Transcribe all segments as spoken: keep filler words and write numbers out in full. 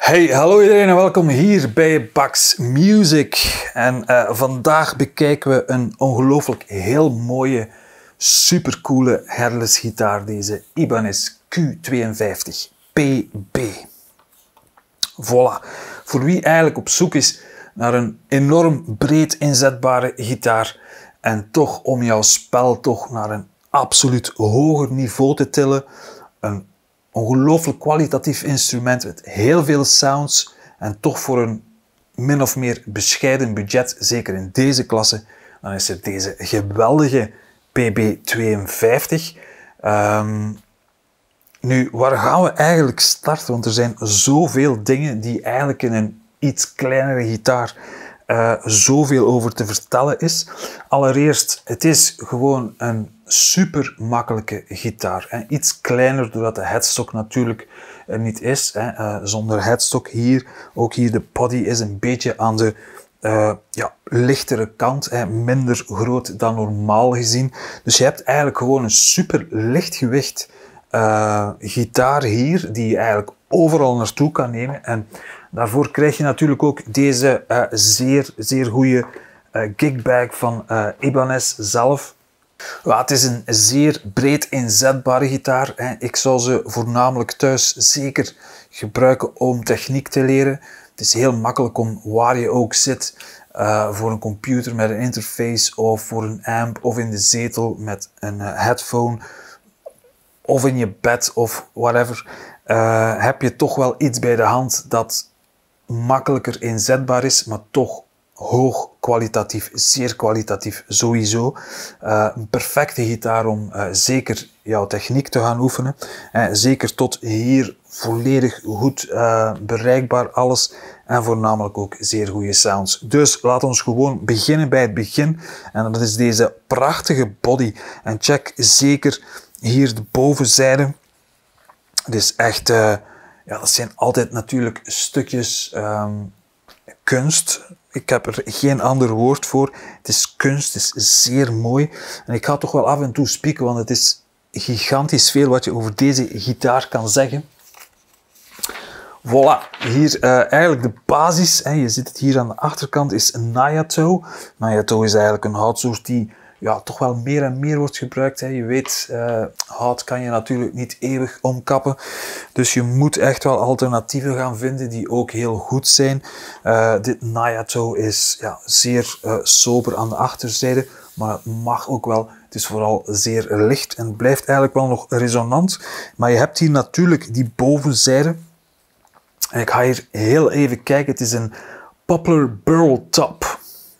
Hey, hallo iedereen en welkom hier bij Bax Music. En uh, vandaag bekijken we een ongelooflijk heel mooie, supercoole headless gitaar. Deze Ibanez Q tweeënvijftig P B. Voilà. Voor wie eigenlijk op zoek is naar een enorm breed inzetbare gitaar en toch om jouw spel toch naar een absoluut hoger niveau te tillen. Een ongelooflijk kwalitatief instrument met heel veel sounds en toch voor een min of meer bescheiden budget, zeker in deze klasse, dan is er deze geweldige P B tweeënvijftig. Um, nu, waar gaan we eigenlijk starten? Want er zijn zoveel dingen die eigenlijk in een iets kleinere gitaar uh, zoveel over te vertellen is. Allereerst, het is gewoon een super makkelijke gitaar. En iets kleiner doordat de headstock natuurlijk er niet is. Hè. Uh, zonder headstock hier, ook hier de body is een beetje aan de uh, ja, lichtere kant. Hè. Minder groot dan normaal gezien. Dus je hebt eigenlijk gewoon een super lichtgewicht uh, gitaar hier, die je eigenlijk overal naartoe kan nemen. En daarvoor krijg je natuurlijk ook deze uh, zeer, zeer goede uh, gigbag van uh, Ibanez zelf. Ja, het is een zeer breed inzetbare gitaar. Hè. Ik zou ze voornamelijk thuis zeker gebruiken om techniek te leren. Het is heel makkelijk om waar je ook zit, uh, voor een computer met een interface of voor een amp of in de zetel met een uh, headphone of in je bed of whatever, uh, heb je toch wel iets bij de hand dat makkelijker inzetbaar is, maar toch hoog kwalitatief, zeer kwalitatief sowieso. Uh, een perfecte gitaar om uh, zeker jouw techniek te gaan oefenen. Uh, zeker tot hier volledig goed uh, bereikbaar alles. En voornamelijk ook zeer goede sounds. Dus laten we gewoon beginnen bij het begin. En dat is deze prachtige body. En check zeker hier de bovenzijde. Het is echt, uh, ja, dat zijn altijd natuurlijk stukjes um, kunst. Ik heb er geen ander woord voor. Het is kunst, het is zeer mooi. En ik ga toch wel af en toe spieken, want het is gigantisch veel wat je over deze gitaar kan zeggen. Voilà, hier uh, eigenlijk de basis. Hè, je ziet het hier aan de achterkant, is een Nayato. Nayato is eigenlijk een houtsoort die ja, toch wel meer en meer wordt gebruikt. Hè. Je weet, uh, hout kan je natuurlijk niet eeuwig omkappen. Dus je moet echt wel alternatieven gaan vinden die ook heel goed zijn. Uh, dit Nayato is ja, zeer uh, sober aan de achterzijde, maar het mag ook wel. Het is vooral zeer licht en het blijft eigenlijk wel nog resonant. Maar je hebt hier natuurlijk die bovenzijde. En ik ga hier heel even kijken. Het is een Poplar Burl Top.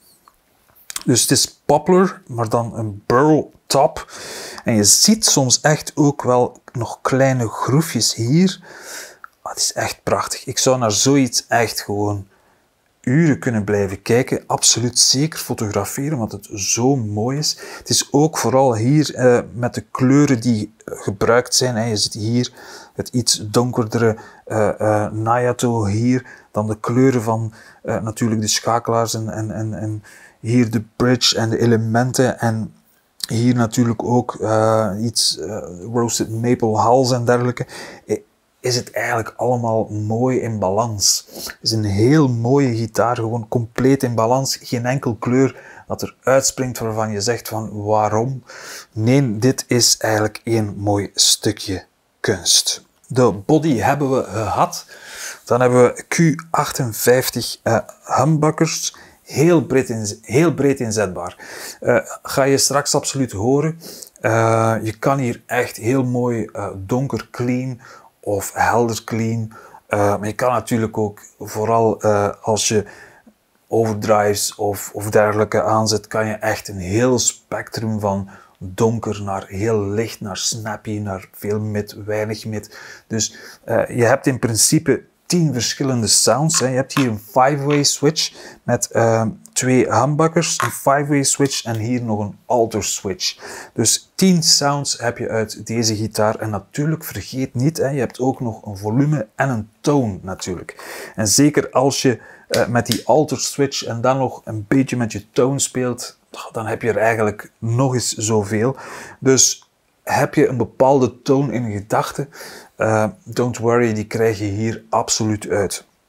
Dus het is poplar, maar dan een burl top. En je ziet soms echt ook wel nog kleine groefjes hier. Maar het is echt prachtig. Ik zou naar zoiets echt gewoon uren kunnen blijven kijken. Absoluut zeker fotograferen, want het zo mooi is. Het is ook vooral hier uh, met de kleuren die gebruikt zijn. Hè. Je ziet hier het iets donkerdere uh, uh, Nayato hier. Dan de kleuren van uh, natuurlijk de schakelaars en... en, en, en hier de bridge en de elementen en hier natuurlijk ook uh, iets uh, roasted maple hals en dergelijke. Is het eigenlijk allemaal mooi in balans. Het is een heel mooie gitaar, gewoon compleet in balans. Geen enkel kleur dat er uitspringt waarvan je zegt van waarom. Nee, dit is eigenlijk één mooi stukje kunst. De body hebben we gehad. Dan hebben we Q achtenvijftig uh, humbuckers. Heel breed, in, heel breed inzetbaar. Uh, ga je straks absoluut horen. Uh, je kan hier echt heel mooi uh, donker clean of helder clean. Uh, maar je kan natuurlijk ook, vooral uh, als je overdrives of, of dergelijke aanzet, kan je echt een heel spectrum van donker naar heel licht, naar snappy, naar veel mid, weinig mid. Dus uh, je hebt in principe tien verschillende sounds. Hè. Je hebt hier een five-way switch met uh, twee humbuckers, een five-way switch en hier nog een alter switch. Dus tien sounds heb je uit deze gitaar. En natuurlijk vergeet niet, hè, je hebt ook nog een volume en een toon natuurlijk. En zeker als je uh, met die alter switch en dan nog een beetje met je toon speelt, dan heb je er eigenlijk nog eens zoveel. Dus heb je een bepaalde toon in gedachten, uh, don't worry, die krijg je hier absoluut uit.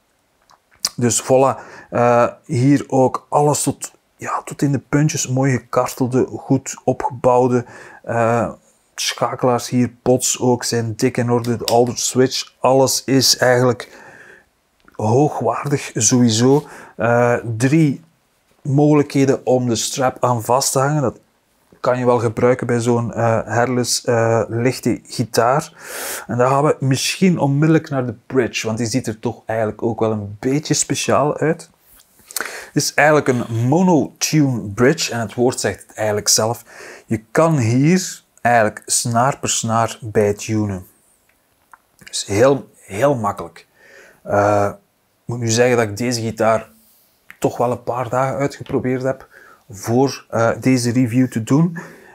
Dus voilà, uh, hier ook alles tot, ja, tot in de puntjes, mooi gekartelde, goed opgebouwde uh, schakelaars hier, pots ook zijn dik in orde, de Alder Switch, alles is eigenlijk hoogwaardig sowieso. Uh, drie mogelijkheden om de strap aan vast te hangen, dat kan je wel gebruiken bij zo'n uh, hairless uh, lichte gitaar. En dan gaan we misschien onmiddellijk naar de bridge, want die ziet er toch eigenlijk ook wel een beetje speciaal uit. Het is eigenlijk een monotune bridge en het woord zegt het eigenlijk zelf. Je kan hier eigenlijk snaar per snaar bij tunen. Dus heel, heel makkelijk. Uh, ik moet nu zeggen dat ik deze gitaar toch wel een paar dagen uitgeprobeerd heb voor uh, deze review te doen.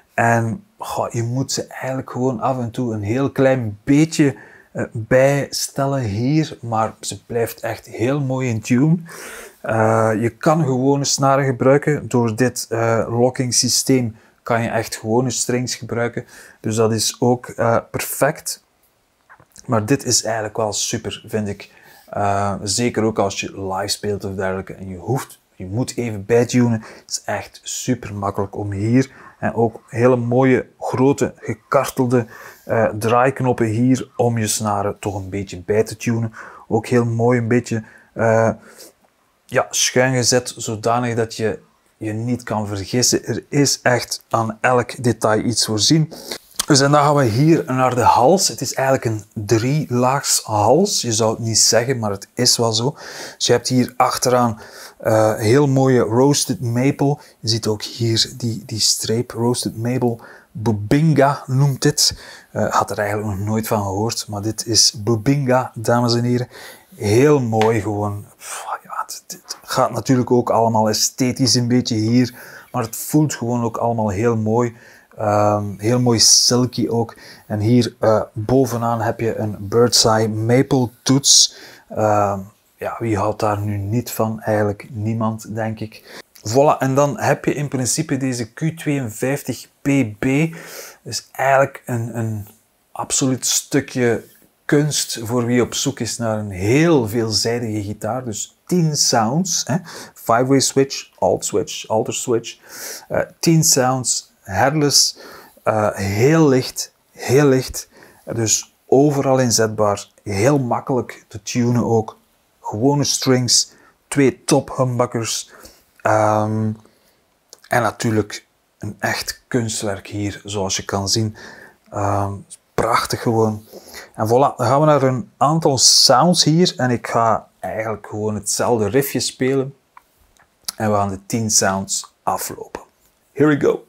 En goh, je moet ze eigenlijk gewoon af en toe een heel klein beetje uh, bijstellen hier, maar ze blijft echt heel mooi in tune. Uh, je kan gewone snaren gebruiken. Door dit uh, locking systeem kan je echt gewone strings gebruiken. Dus dat is ook uh, perfect. Maar dit is eigenlijk wel super, vind ik. Uh, zeker ook als je live speelt of dergelijke en je hoeft Je moet even bijtunen. Het is echt super makkelijk om hier. En ook hele mooie, grote, gekartelde uh, draaiknoppen hier om je snaren toch een beetje bij te tunen. Ook heel mooi een beetje uh, ja, schuin gezet, zodanig dat je je niet kan vergissen. Er is echt aan elk detail iets voorzien. Dus en dan gaan we hier naar de hals. Het is eigenlijk een drielaags hals. Je zou het niet zeggen, maar het is wel zo. Dus je hebt hier achteraan uh, heel mooie roasted maple. Je ziet ook hier die, die streep, roasted maple. Bubinga noemt dit. Uh, had er eigenlijk nog nooit van gehoord, maar dit is Bubinga, dames en heren. Heel mooi gewoon. Ja, het, het gaat natuurlijk ook allemaal esthetisch een beetje hier, maar het voelt gewoon ook allemaal heel mooi. Um, heel mooi silky ook. En hier uh, bovenaan heb je een Bird's Eye maple toets. Uh, ja, wie houdt daar nu niet van? Eigenlijk niemand, denk ik. Voilà, en dan heb je in principe deze Q tweeënvijftig P B. Dus eigenlijk een, een absoluut stukje kunst voor wie op zoek is naar een heel veelzijdige gitaar. Dus tien sounds, five-way switch, alt switch, alter switch, uh, tien sounds, hairless, uh, heel licht, heel licht, dus overal inzetbaar, heel makkelijk te tunen ook, gewone strings, twee top humbuckers um, en natuurlijk een echt kunstwerk hier, zoals je kan zien. Um, prachtig gewoon. En voilà, dan gaan we naar een aantal sounds hier en ik ga eigenlijk gewoon hetzelfde riffje spelen en we gaan de tien sounds aflopen. Here we go.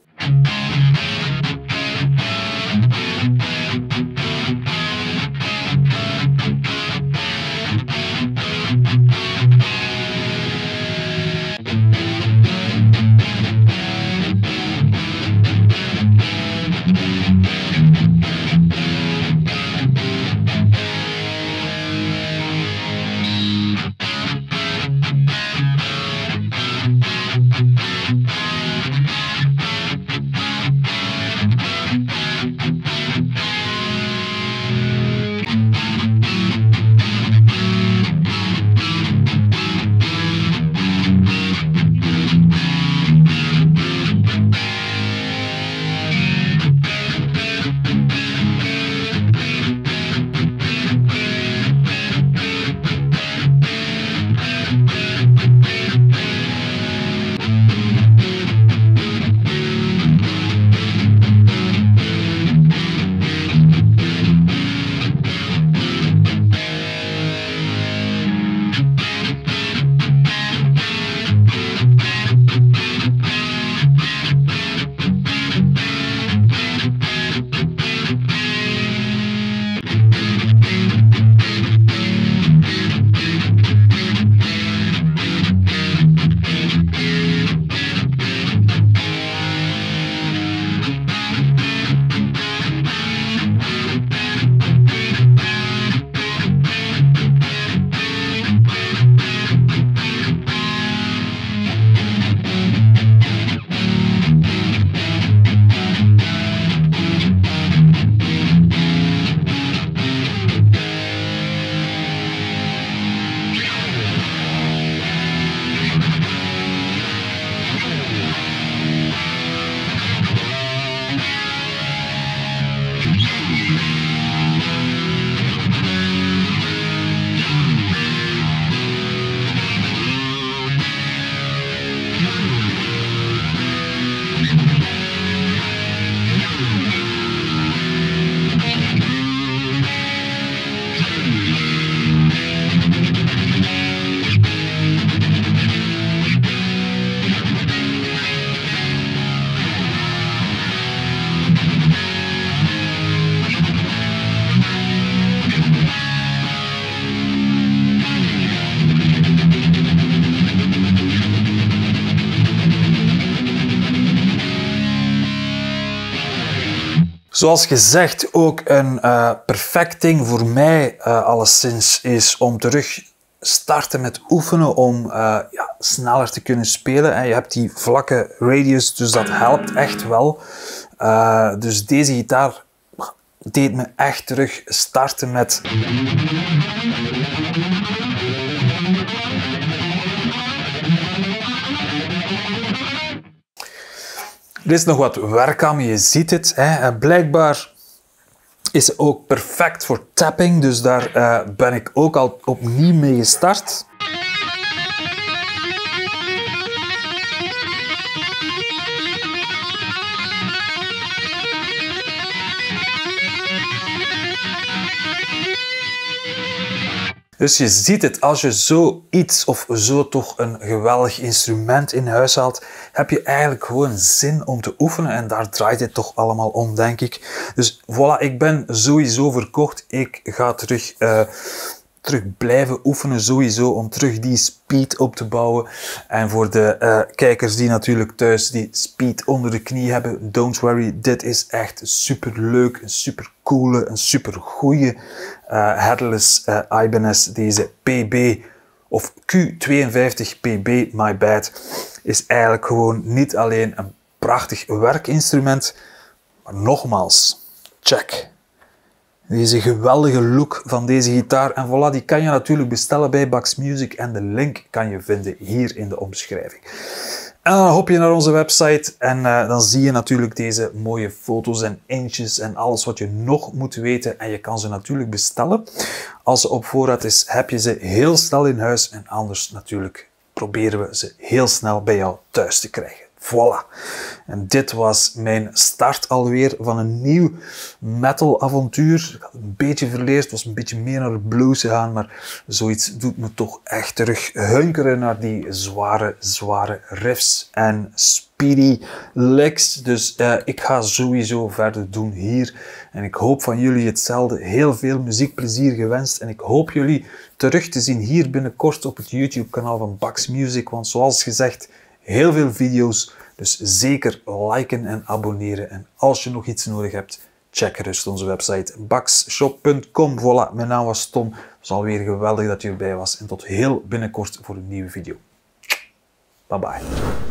Zoals gezegd, ook een uh, perfect ding voor mij uh, alleszins is om terug starten met oefenen om uh, ja, sneller te kunnen spelen. En je hebt die vlakke radius, dus dat helpt echt wel. Uh, dus deze gitaar deed me echt terug starten met... Er is nog wat werk aan, je ziet het. Hè. Blijkbaar is ze ook perfect voor tapping, dus daar uh, ben ik ook al opnieuw mee gestart. Dus je ziet het, als je zoiets of zo toch een geweldig instrument in huis haalt, heb je eigenlijk gewoon zin om te oefenen en daar draait het toch allemaal om, denk ik. Dus voilà, ik ben sowieso verkocht. Ik ga terug, uh, terug blijven oefenen sowieso om terug die speed op te bouwen. En voor de uh, kijkers die natuurlijk thuis die speed onder de knie hebben, don't worry, dit is echt super leuk, een super coole, een super goeie uh, headless uh, Ibanez. Deze P B of Q tweeënvijftig P B, my bad, is eigenlijk gewoon niet alleen een prachtig werkinstrument, maar nogmaals, check. Deze geweldige look van deze gitaar. En voilà, die kan je natuurlijk bestellen bij Bax Music en de link kan je vinden hier in de omschrijving. En dan hop je naar onze website en uh, dan zie je natuurlijk deze mooie foto's en inches en alles wat je nog moet weten. En je kan ze natuurlijk bestellen. Als ze op voorraad is, heb je ze heel snel in huis en anders natuurlijk proberen we ze heel snel bij jou thuis te krijgen. Voilà. En dit was mijn start alweer van een nieuw metal avontuur. Ik had een beetje verleerd, het was een beetje meer naar de blues gegaan, maar zoiets doet me toch echt terug hunkeren naar die zware, zware riffs en speedy licks. Dus uh, ik ga sowieso verder doen hier. En ik hoop van jullie hetzelfde. Heel veel muziekplezier gewenst. En ik hoop jullie terug te zien hier binnenkort op het YouTube kanaal van Bax Music. Want zoals gezegd, heel veel video's, dus zeker liken en abonneren. En als je nog iets nodig hebt, check gerust onze website baxshop punt com. Voilà, mijn naam was Tom. Het was alweer geweldig dat je erbij was. En tot heel binnenkort voor een nieuwe video. Bye bye.